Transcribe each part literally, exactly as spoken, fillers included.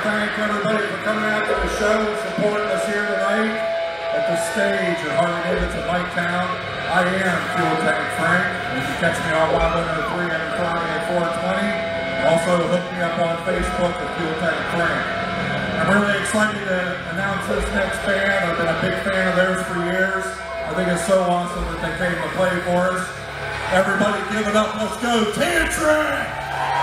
thank everybody for coming out to the show, supporting us here tonight at the stage at Harley-Davidson Lighttown. I am Fuel Tank Frank. You can catch me on Y one oh three every Friday at four twenty. Also, hook me up on Facebook at Fuel Tank Frank. I'm really excited to announce this next band. I've been a big fan of theirs for years. I think it's so awesome that they came to play for us. Everybody give it up. Let's go, Tantric!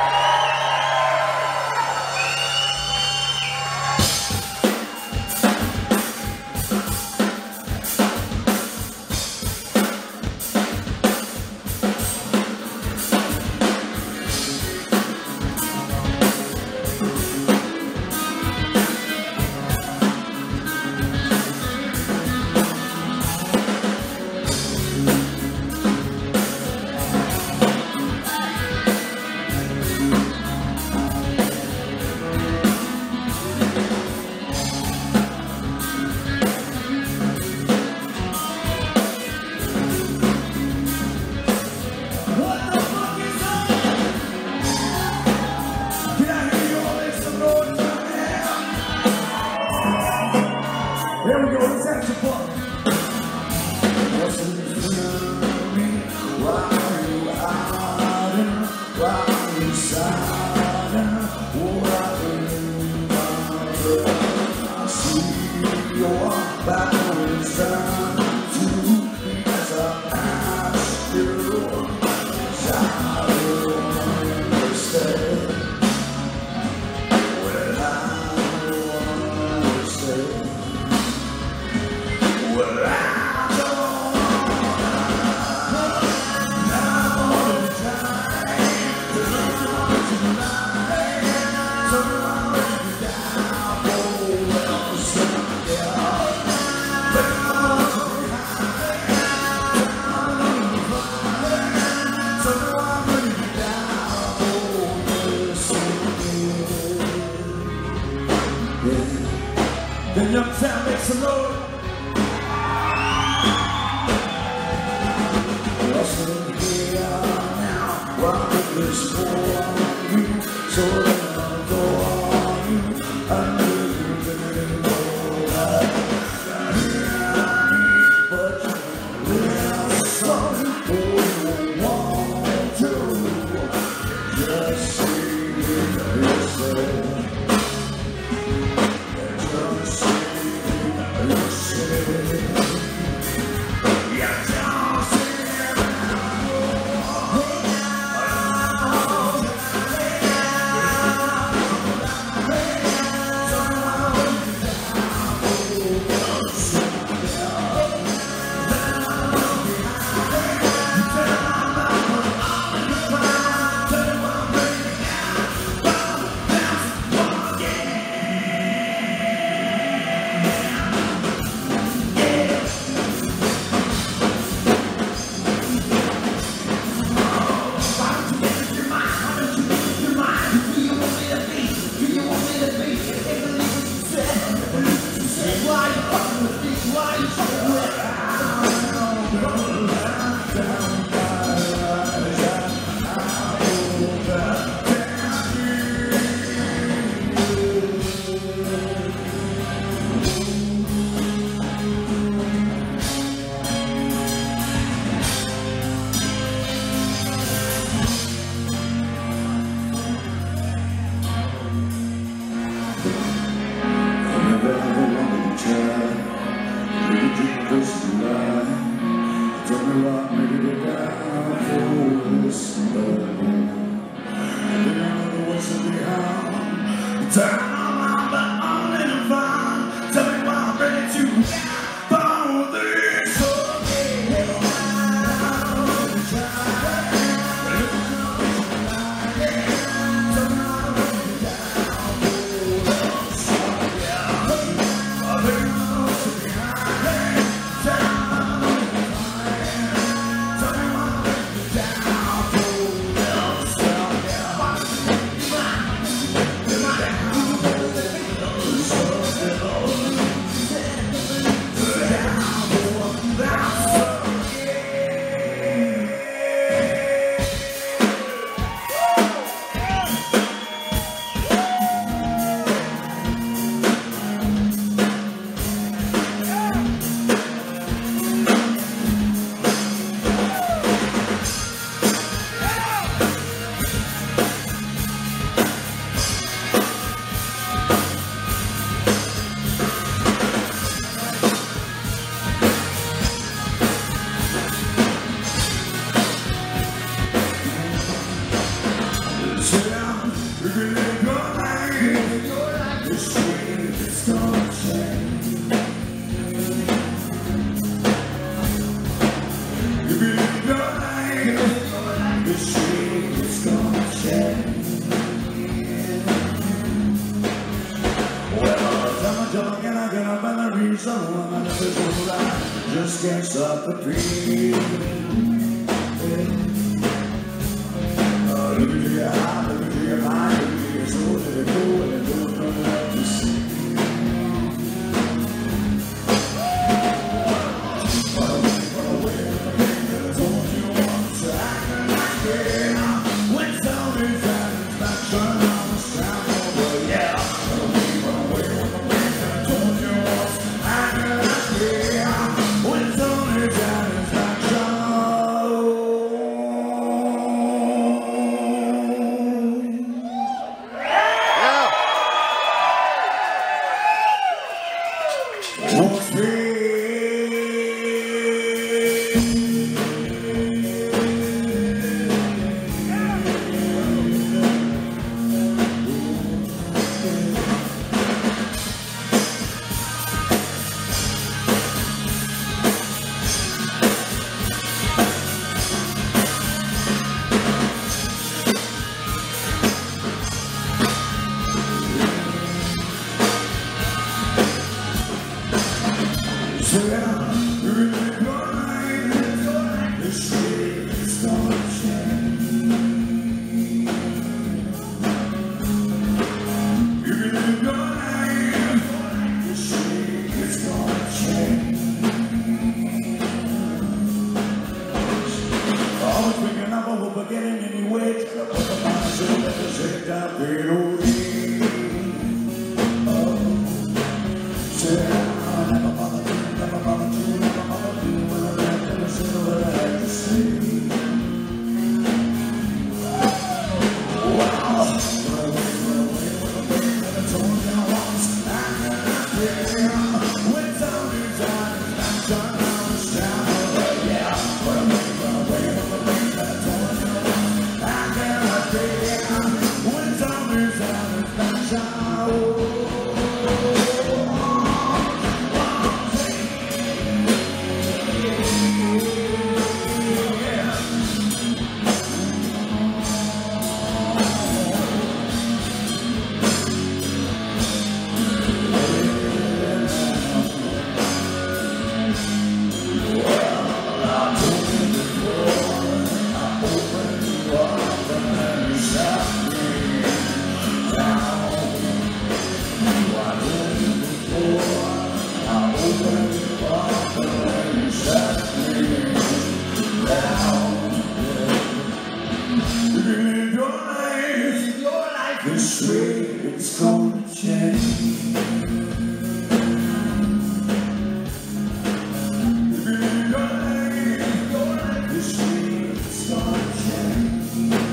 Then young town makes a load. Rushing here now, while this for you, so that I'll go on you. I know you've been but you will something you want to. Just see yourself. Just can't stop the dream. Oh, look into your eye, look into your mind, look into your soul, let it go, let it go, don't let it see. Run away, run away, run away, that I told you once, so I cannot get. When sound is satisfaction, I was down over, yeah. Run away, run away, run away, that I told you once, I cannot get. When sound is satisfaction. This way it's gonna change. If you live your life, this way it's gonna change.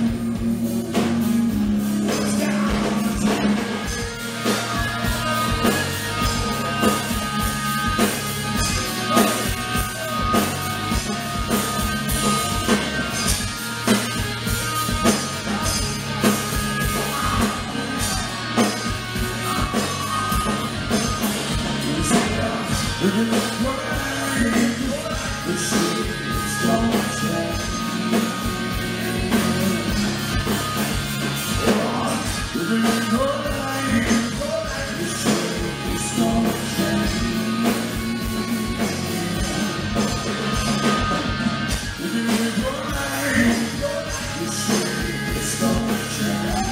It's gonna change. If you live your life, this way it's gonna change. If you live your life, this way it's gonna change. If you live your life, this way it's gonna change.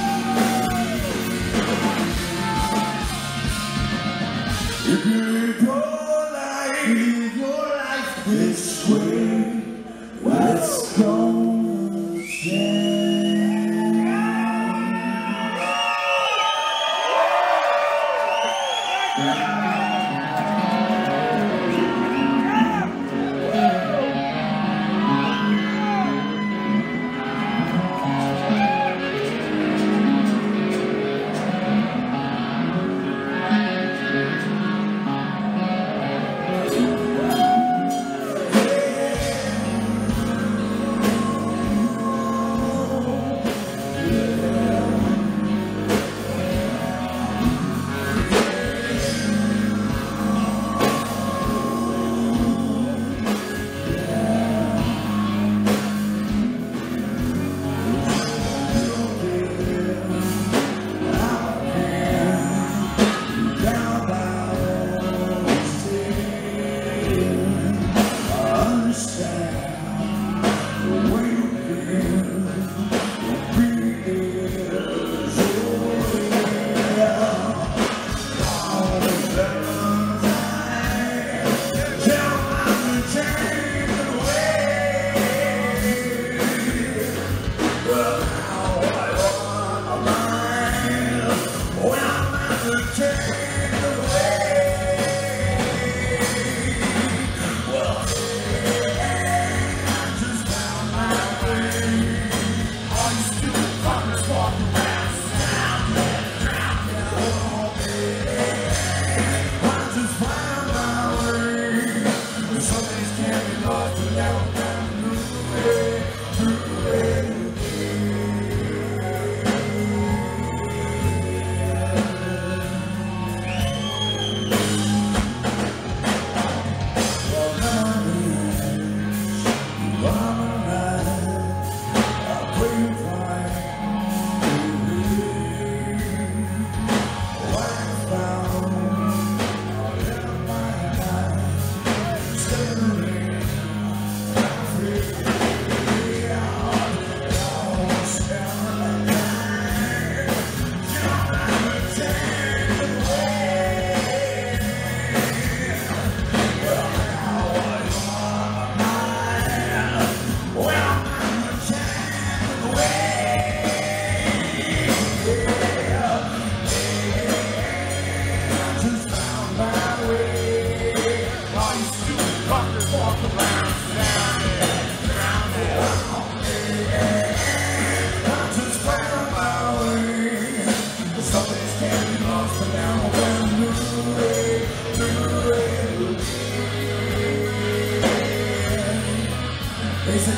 If you live your live your life this way, let's go change.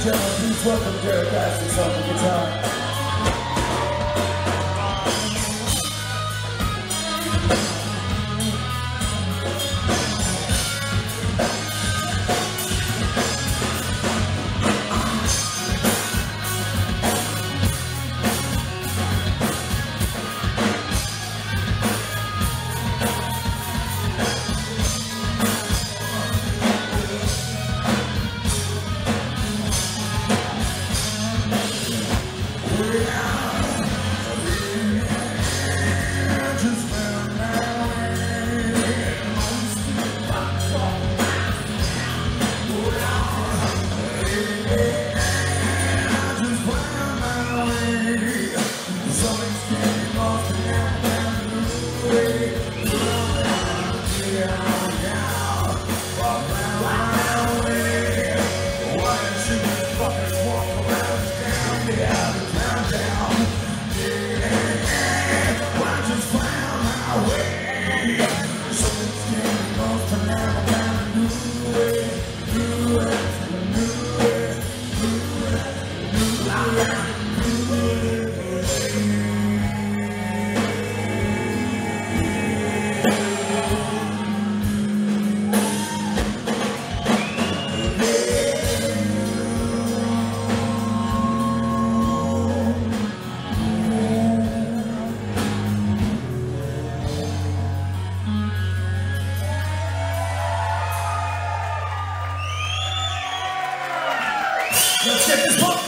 and gentlemen, please welcome Derek Bassett on the guitar. Let's get this book.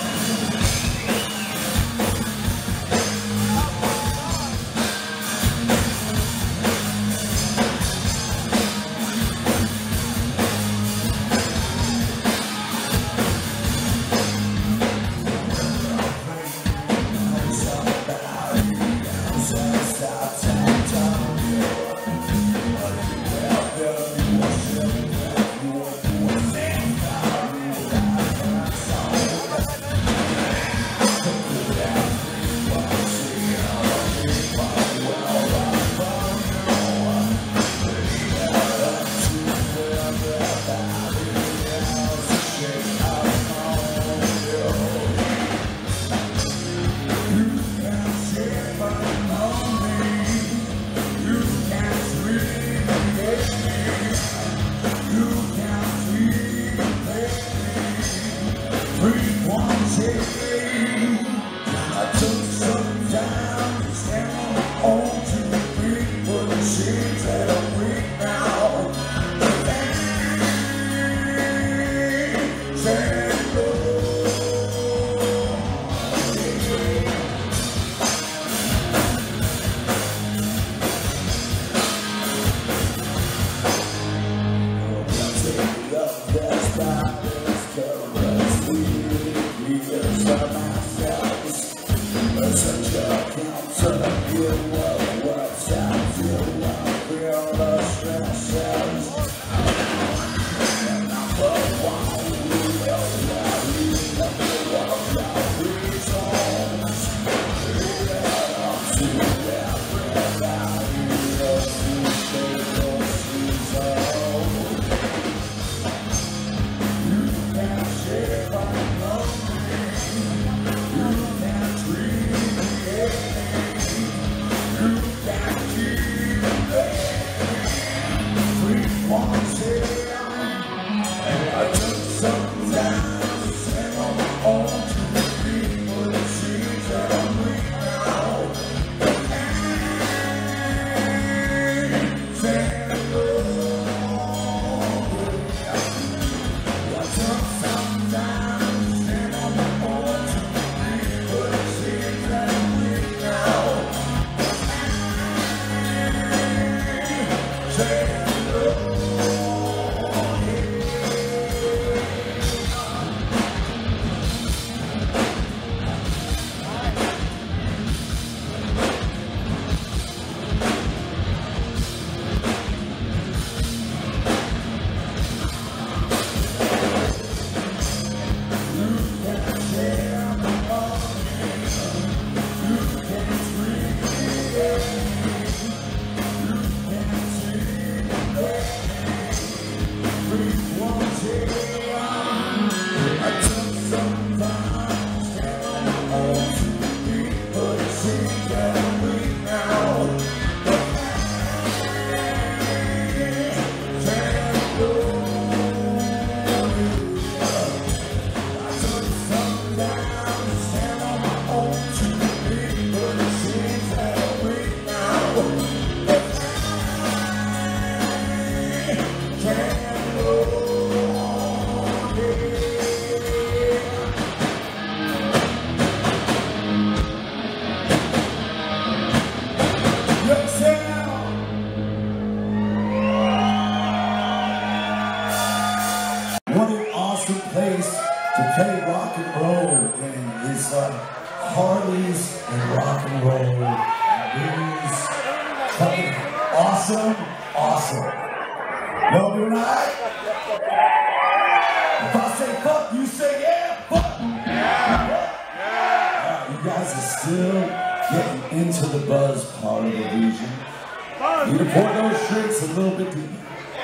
awesome, awesome. Y'all doing all right? If I say fuck, you say yeah, fuck. Yeah. Yeah. Uh, you guys are still getting into the buzz part of the region. You can pour those drinks a little bit deeper.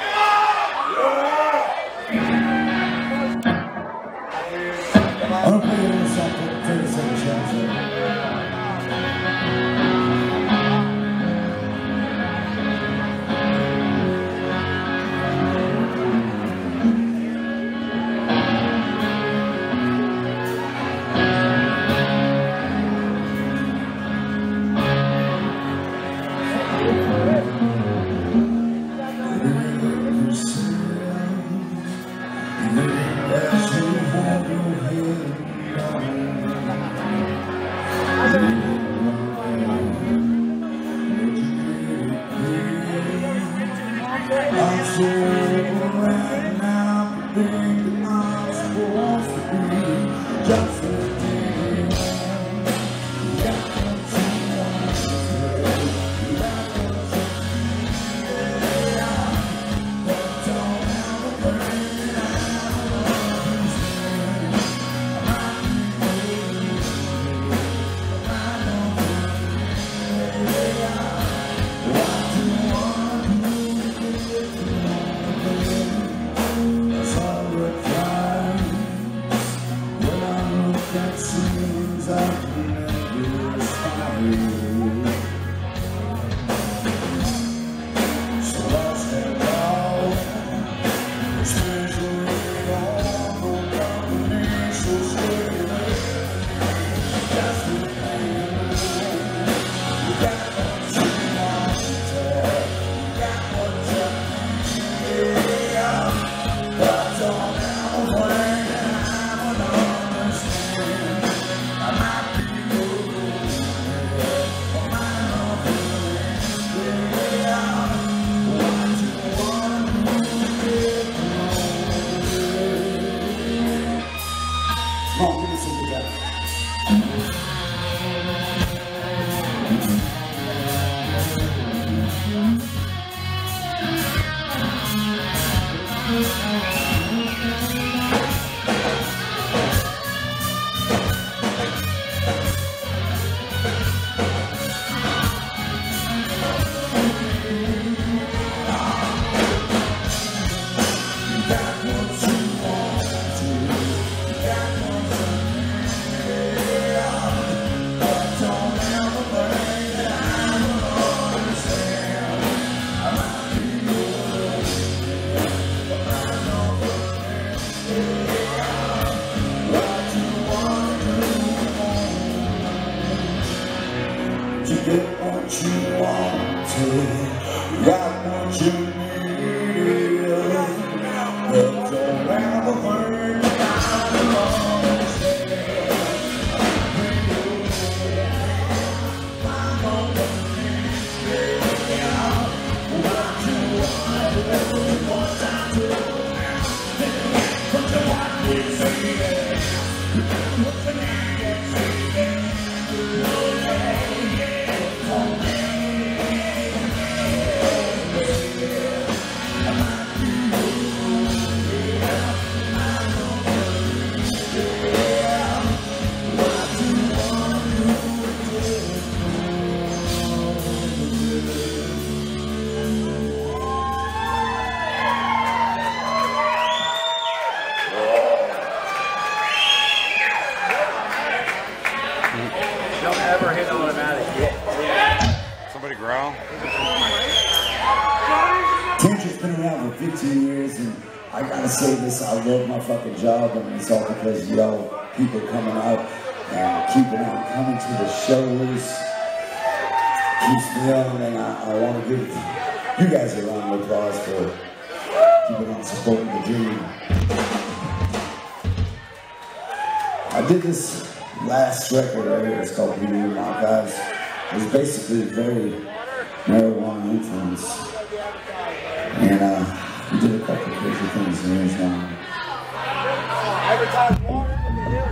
I'm gonna play a little something, thirty second challenge. I'm so right now, the thing that I'm supposed to be, just a thing. You got what you want to say, you got what you need, but don't ever bring it out of this thing. I might be crazy, but I don't think what you want to do. That seems I've never started. So I stand out, especially on the company, so stay away. That's the thing. You got what you want to tell, you got what you need, but don't ever blame it. Come on, give me some together. You get what you wanted, got what you needed, but don't ever worry about the wrongs there. I'm gonna figure out what you want to do, what time to do now. But you want me to say that, what you need to say that. Don't ever hit automatic. Somebody growl. Tantra's been around for fifteen years, and I gotta say this, I love my fucking job, and it's all because y'all people coming out and keeping on coming to the shows keeps me on, and I, I want to give you guys a round of applause for keeping on supporting the dream. I did this last record right here, it's called Beauty in My Archives. It's basically very marijuana influence. And uh, we did a couple of crazy things, and here's one. Every time water in the hill.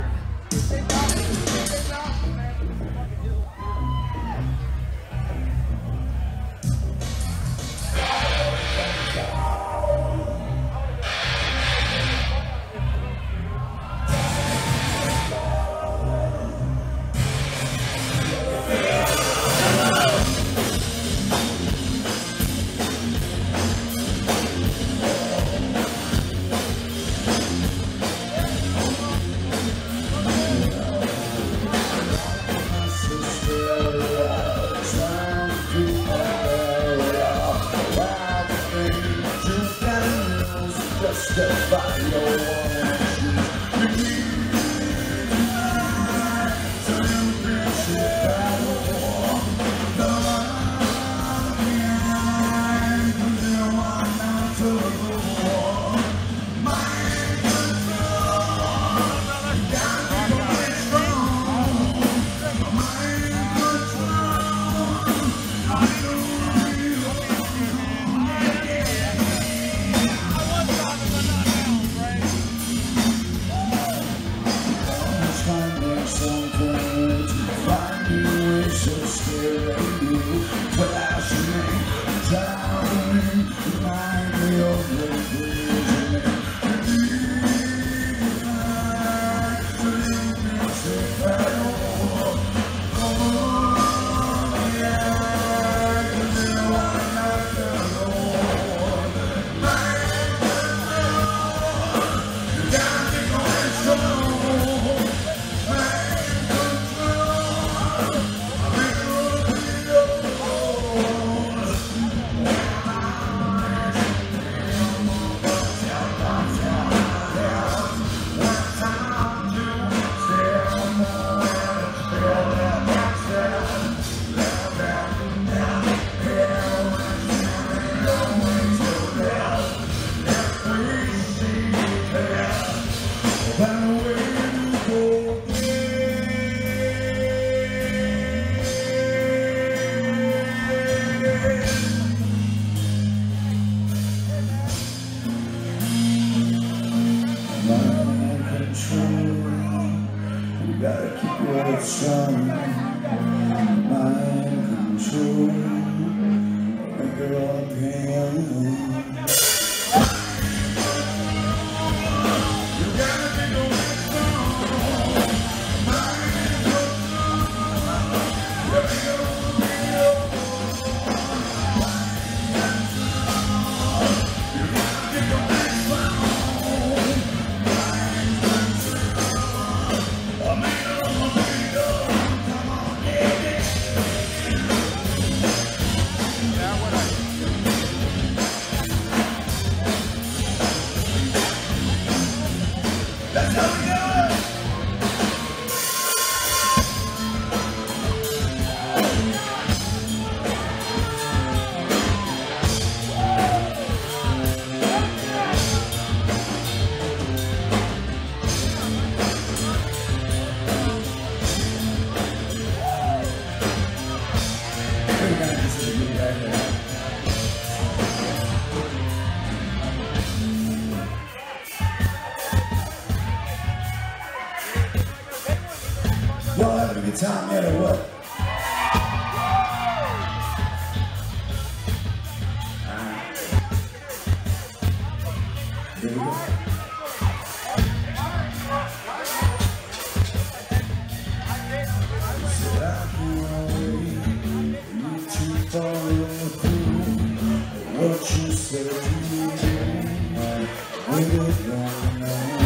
step by your time, matter what. Here we go. Said I can't wait you to follow through what you said to me. We don't know.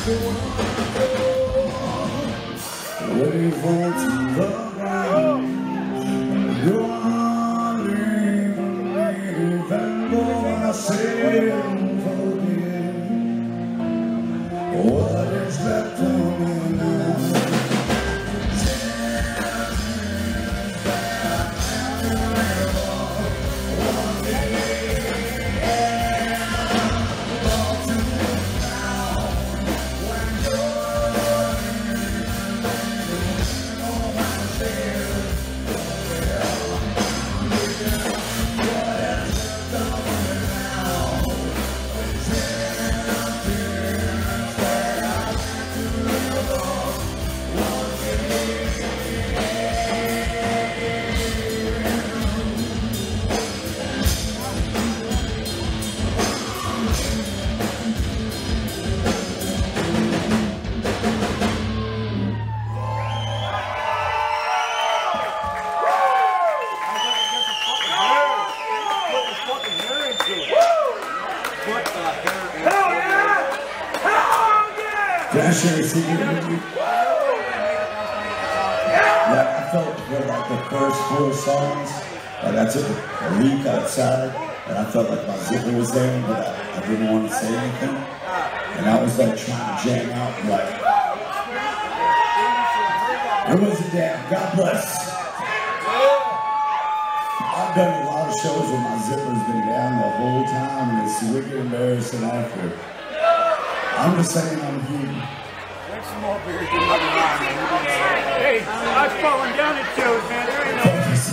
Ready for to the ground. You're on leaving when I say forget what is left of me now. Can I share a secret with you? Yeah, I felt for like the first four songs, like I took a leak outside, and I felt like my zipper was there, but I, I didn't want to say anything. And I was like trying to jam out, and like, it was a damn, God bless. I've done a lot of shows where my zipper's been down the whole time, and it's wicked embarrassing after. I'm just saying I'm here. Hey, I was falling down at shows, man. There ain't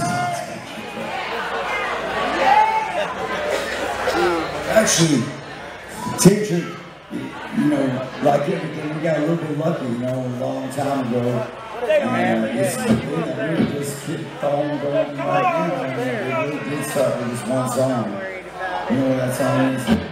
no... Actually, teacher, you know, like everything, we got a little bit lucky, you know, a long time ago. And uh, it's the thing that really just kept on going right now. And we really did start with this one song. You know what that song is?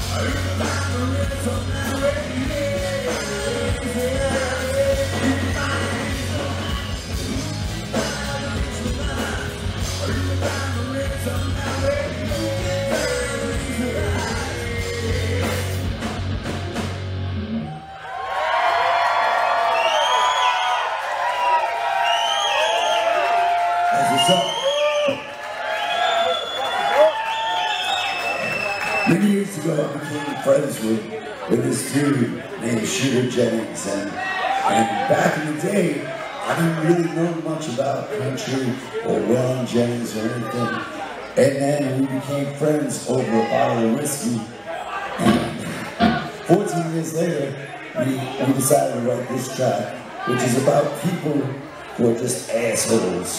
Many years ago, I became friends with, with this dude named Shooter Jennings, and, and back in the day, I didn't really know much about country or Ron Jennings or anything, and then we became friends over a bottle of whiskey, and fourteen years later, we, we decided to write this track, which is about people who are just assholes.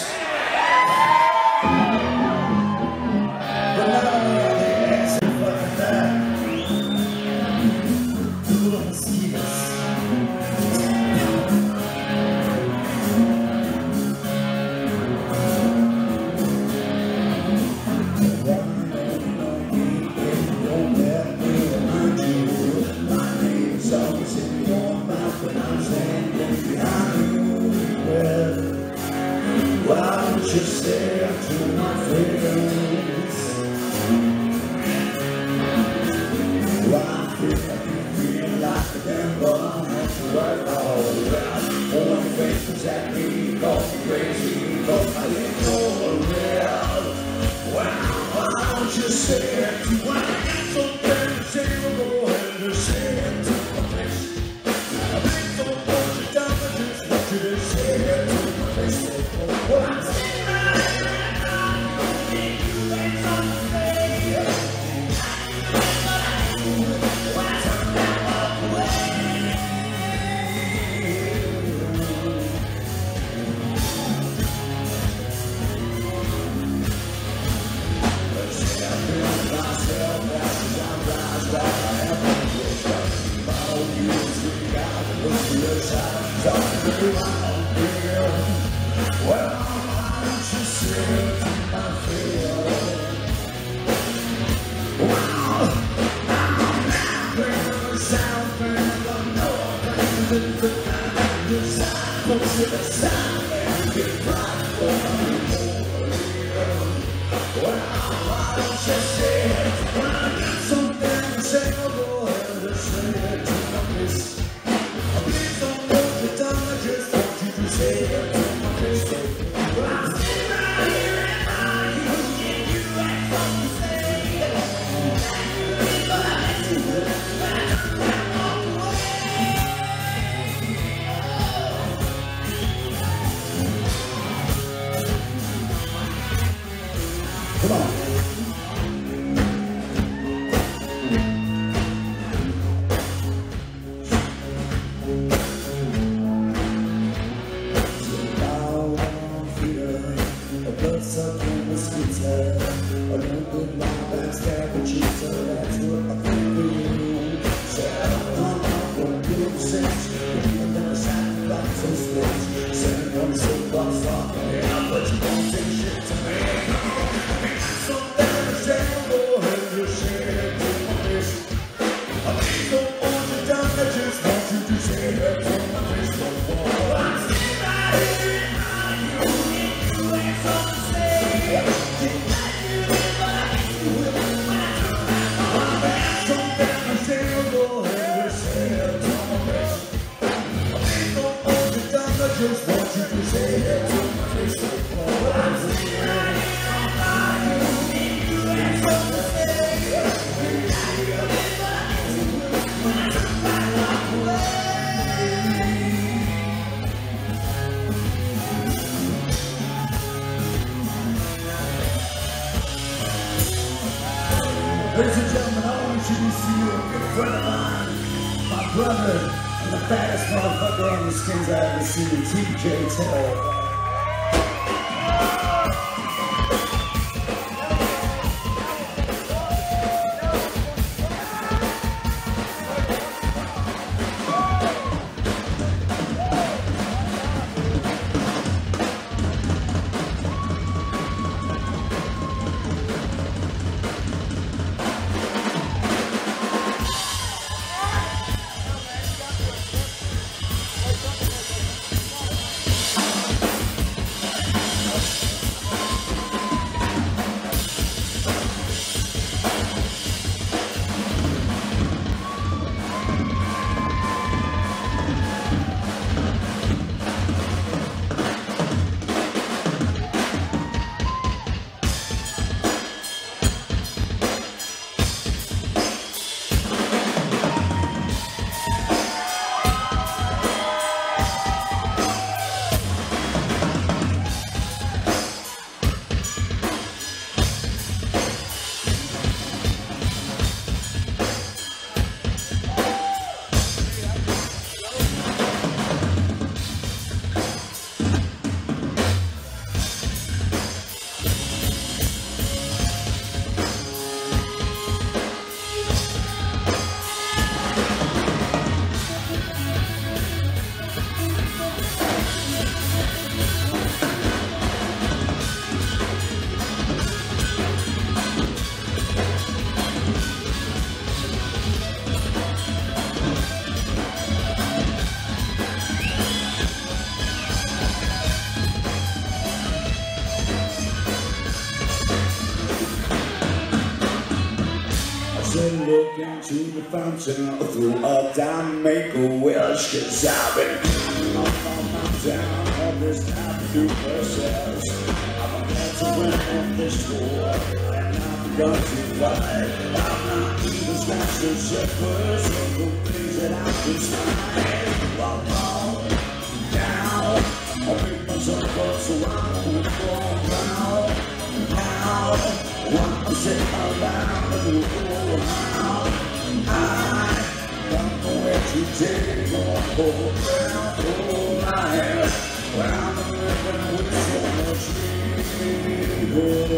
But not only are they assholes, fucking that, little mosquitoes. My name's always in your mouth when I'm standing behind you. Why don't you stare to my face? Why feel like you feel like a damn bum? Right all around. One face was at me, called me crazy, called my little real. Why don't you stare to my face? So damn terrible and to stare to my face. I think so much you done, I just want you to stare to my face. Well, I'm sitting right here and I don't think you ain't something to say. But I do when I turn and walk away. But see, I feel myself as I'm rise back. I have no place to follow you. See, I look to your side, talking to my own fear. Well, why don't you sit to my field? Wow, I'm now bringing the sound, bringing the north, bringing the good time, the sound, folks to the sound, and get right for me more. Well, why don't you sit when I got something to say, oh boy, just say it to my face. Please don't hold your tongue, I just want you to say it to my face. Well, I'm sitting right here and I don't think you have something to say. But I let you when I turn and walk away. Come on. Blood-sucking mosquito, a little bit long backstab a cheetah, that's what I think of you. Said I'm not gonna do sense, even though it's happening like some switch. Sitting on the soapbox talking, yeah, but you won't say shit to me. So damn ashamed, boy, you say it to my face. I please don't want you down, I just want you to say it to my face. Well, I'm sitting right here and I don't think you ain't something. I just want you to say it to my face. I'm sitting right here on fire. You ain't something to say. When I turn back, walk away. Ladies and gentlemen, I want to introduce you a good friend of mine, my brother, and the baddest motherfucker on the skins I ever seen, T J Taylor. look into the fountain, through a dime, make a wish, 'cause I've been up on my down of this avenue process. I'm about to win on this tour, and I'm going to fight. I'm not even scratched the surface of the things that I can find. I'm on down, I pick myself up so I won't fall down. Now, I'm sitting around the world now. I don't know where to take or go around all night. When I'm living with so much need.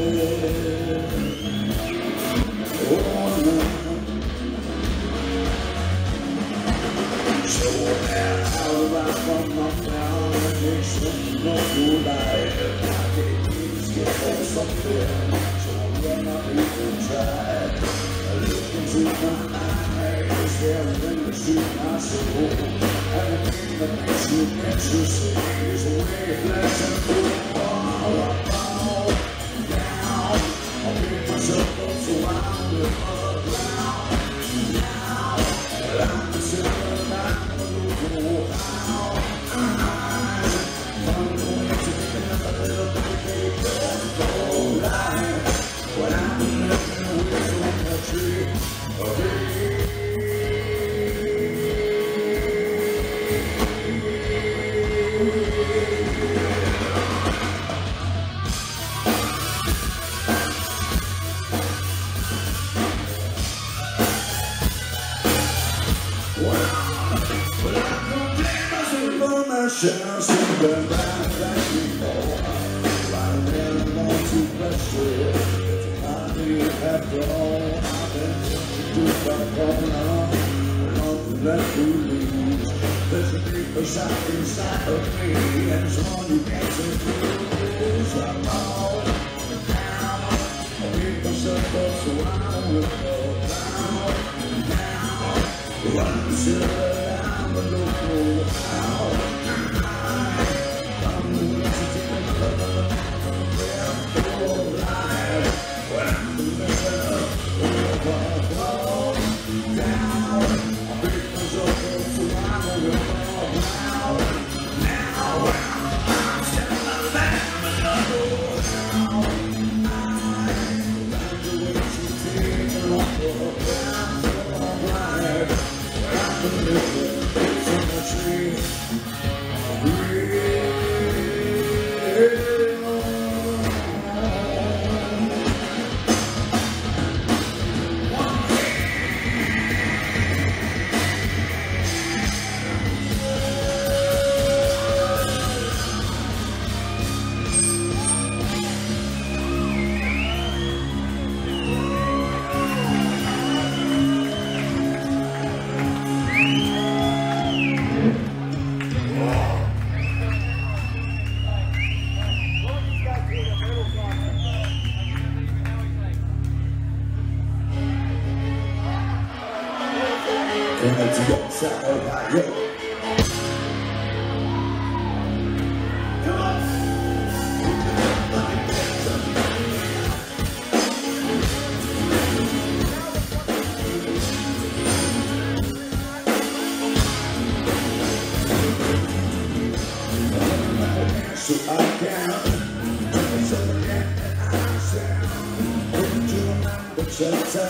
Oh, no. So now I'll ride from my foundation of your life. I can't get for something, so when I even try, I look into my eyes, staring into my soul, and the thing that makes you interesting is the way it lets them go all about. Now, I'll pick myself up so I'm with my ground. Now, I'm sitting around the world out. I'm going to get a little bit. When I'm living with so much But I don't blame myself for myself, something right like before. Too pressure, after all, I've been to my corner, nothing left to lose. There's a deeper side inside of me, and it's one you can't see through. So I'm all down, I pick myself up so I will go down. Now, run till I'm a local out. I'm going to take another. When I'm living up, oh, down, I pick myself up so I will fall down. Now, I'm stepping up back and another down. I found a way to take it off the ground for a ride. When I'm living in the tree, coming to your side, Ohio. Come on. So I can so again and I sound open to remember shelter.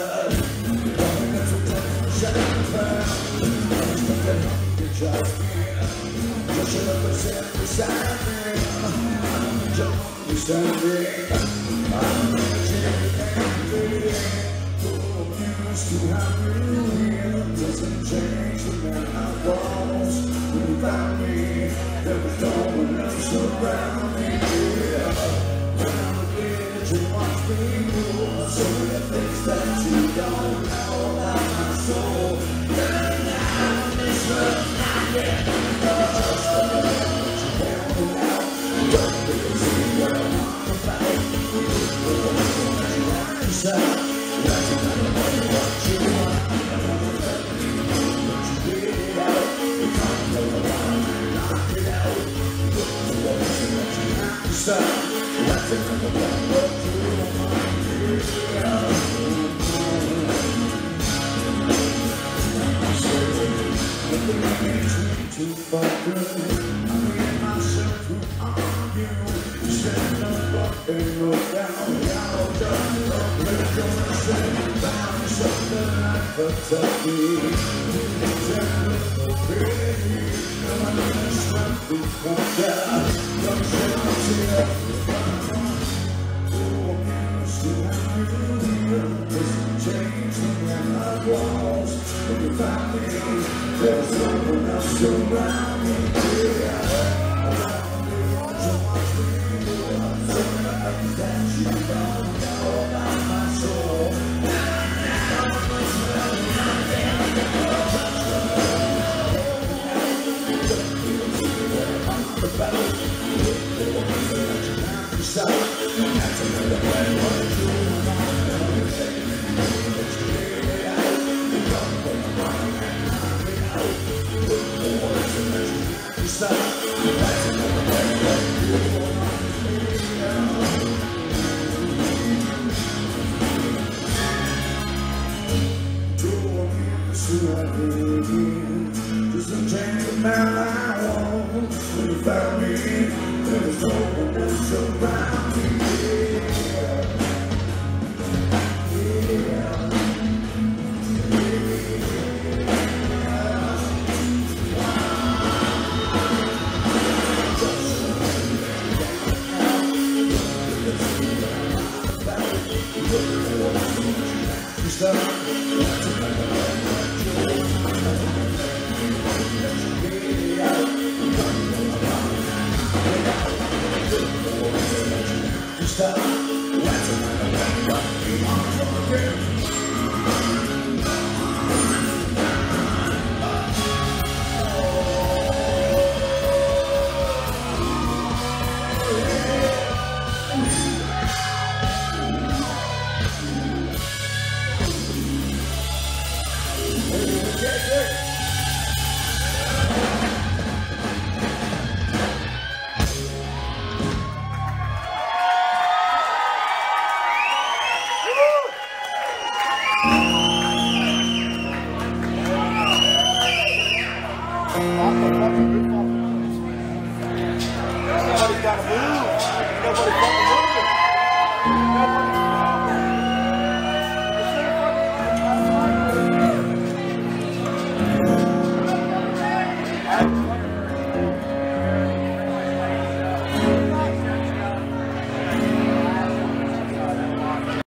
Just up and stand beside me. I'm just standing. I'm changing. I'm used to how you feel. Doesn't change the man I was. When you found me, there was no one else around me. When I'm a kid, you watch me move. So many things that you don't know about my soul. Learn now this world. Yeah. Just a little bit you can't pull out. Don't really see what I'm about. Inside, that's another way what you want. Another way but you get it out. You can't play around and knock it out. The way that you have to stop. That's another way what you want. Too far through, I made myself to argue. Stand up and look down, yellow done, let go and say, bound something like a tucky. Stand up pretty, come on and slap the fuck down. Don't say I'm oh, I'm used to how you feel. This change when I was. When you found me, there was no one else around me. Yeah, around me, so much for you. I'm so happy that you don't know about my soul. Just a change of man I want. When you found me, there was no one else around me. Stop. That's another way. What you want to do? Somebody's got to move. Nobody fucking moving.